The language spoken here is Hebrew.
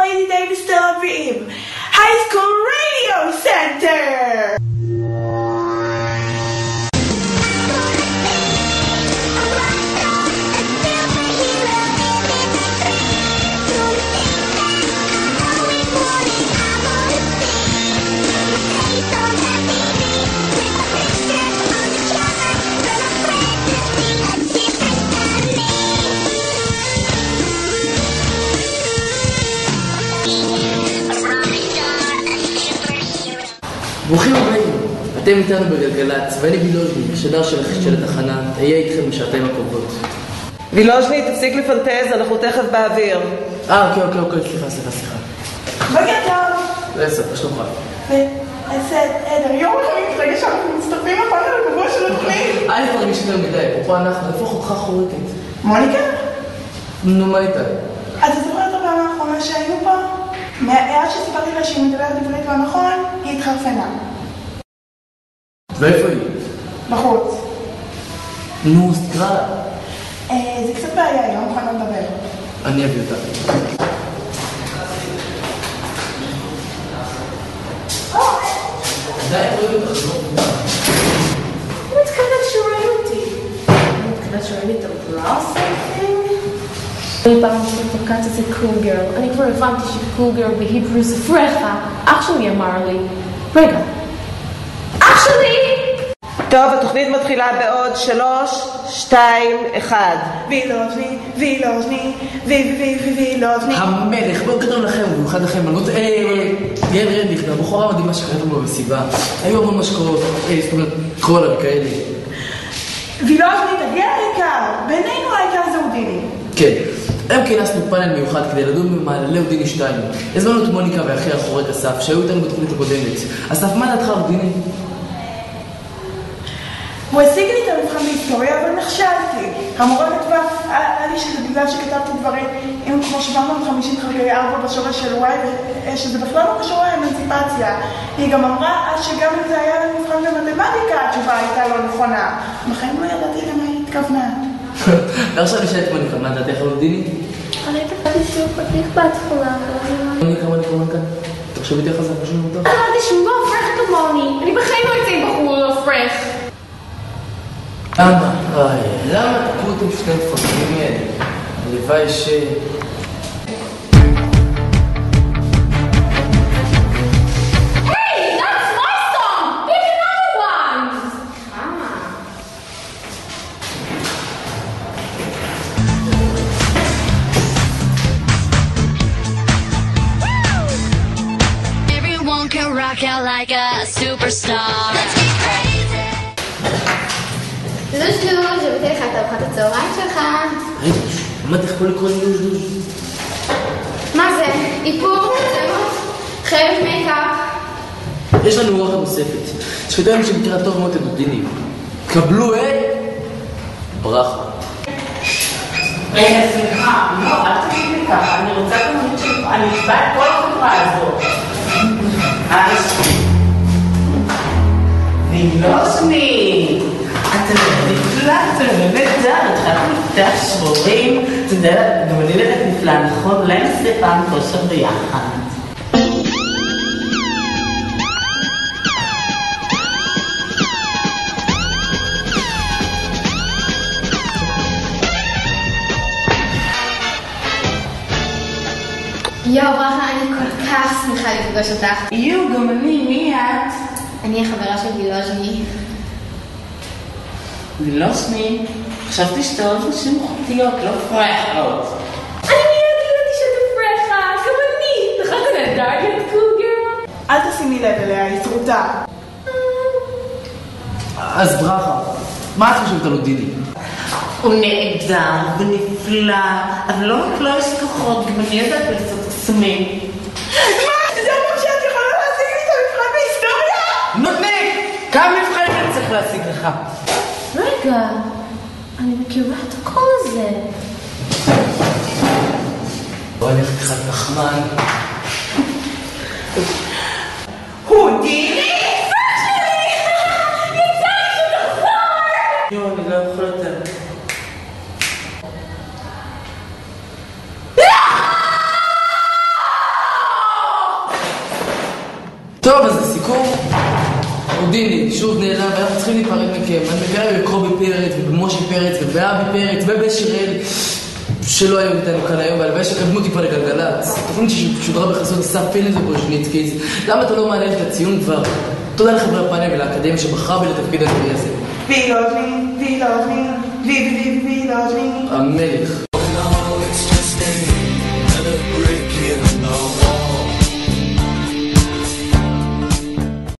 ליידי דייוויס תל אביב, הייסקול רדיו סנטר. ברוכים הבאים, אתם איתנו בגלגלצ, ואני וילוז'ני, השדר של התחנה, אהיה איתכם בשעתיים הקרובות. וילוז'ני, תפסיק לפנטז, אנחנו תכף באוויר. אוקיי, סליחה. בוקר טוב. לסה, שלומך. עדר, יום אחד מתרגש שאנחנו מצטרפים לפאנל הקבוע של התוכנית. אל תרגיש יותר מדי, פה אנחנו, איפה חוקך חורקת? מוניקה? נו, מה איתה? אתה זוכר את הפעם האחרונה שהיינו פה? מהעד שסיפרתי לה שהיא מדברת עברית לא נכון, היא התחרפנה. ואיפה היא? בחוץ. נו, אז תקרא לה. זה קצת בעיה, היא לא מוכנה לדבר. אני אביא אותה. די, תראי אותך, לא? אני מתכוונת שרואים אותי. אני מתכוונת שרואים את הברה או סייפים? אני פעם שתוקעת איזה cool girl. אני כבר הבנתי ש-cool girl בהיברו זה פרחה. אח שלי אמר לי, רגע, אח שלי! טוב, התוכנית מתחילה בעוד 3, 2, 1. וילוז'ני. המלך, בואו קדם לכם, במיוחד לכם, מנות, גן רדיך, הבחורה מדהימה שקראתם לו במסיבה. היו המון משקולות, זאת אומרת, קולה וכאלה. וילוז'ני, תגיע העיקר. בינינו העיקר זה אודיני. כן, היום כינסנו פאנל מיוחד כדי לדון במעללי אודיני 2. הזמנו את מוניקה ואחיה החורק אסף, שהיו איתנו בתוכנית הקודמת. אסף, מה דעתך אודיני? הוא השיג לי את המבחן בהיסטוריה, אבל נכשלתי. המורה כתבה, היה לי שזה בגלל שכתבתי דברים עם כמו 750 חלקי 4 בשורש של וואי, שזה בכלל לא קשור לאמנציפציה. היא גם אמרה שגם אם זה היה מבחן במתמטיקה, התשובה הייתה לא נכונה. בחיים לא ידעתי למה היא התכוונה. ועכשיו נשאל את מוניקה, מה דעתך אודיני? אני תפעתי שיעור פתיח בהתחלה. מוניקה, תחשבי יותר חזק, פשוט מותר. אני אמרתי שהוא לא פרח כמוני. אני בחיים לא יצא עם בחור לא פרח. למה תקעו אותם שני מפרקים האלה? הלוואי ש... Hey, that's my song! Pick another one! Everyone can rock out like a superstar. Let's get crazy. לוז' הבאתי לך את ארוחת הצהריים שלך. רגע, מה תכף לקרוא לי לוז'? מה זה? איפור? צמות? חייבת מייקאפ? יש לנו אורחת נוספת, שכתבנו שמכירה טוב מאוד את אודיני. קבלו את... ברכה. רגע, סליחה, לא, אל תגיד לי ככה, אני רוצה כמובן שאני אשבע את כל החברה הזאת. וילוז'ני, אתה נפלא, אתה נהדר, התחלת לפתח שבורים, אתה יודע, גם אני נראית נפלא, נכון? אולי נעשה פעם כושר ביחד. יואו, ברכה, אני כל כך שמחה לפגוש אותך. גם אני, מי את? אני החברה של וילוז'ני. וילוז'ני, חשבתי שאתה אוהב נשים חוטיות, לא פרחות. אני מיד ידעתי שאתה פרחה, גם אני. לך זה נהדר להיות קוגר. אל תשימי לב אליה, היא טרוטה. אז ברכה, מה את חושבת על אודיני? הוא נהדר ונפלא, אבל לא רק לא יש כוחות, גם אני יודעת לעשות קסמים. מה? זה אומר שאת יכולה להשיג לי את המבחן בהיסטוריה? נותני! כמה מבחנים אני צריך להשיג לך? רגע, אני מכירה את הקול הזה. בוא נלך אחד נחמן. הודיני? יואו, אני לא יכול יותר. טוב, אז לסיכום, אודיני, שוב נעלם, ואנחנו צריכים להיפרד מכם. אני מקרב בקובי פרץ, ובמושי פרץ, ובאבי פרץ, ובשיראל, שלא היו איתנו כאן היום, והלוואי שקדמו טיפה לגלגלצ. תוכנית ששודרה בחסות אסף פינס ובוז'ניצקיז. למה אתה לא מעלה את הציון כבר? תודה לחברי הפאנל ולאקדמיה שבחרה בי לתפקיד הנביא הזה. וילוז'ני, המלך.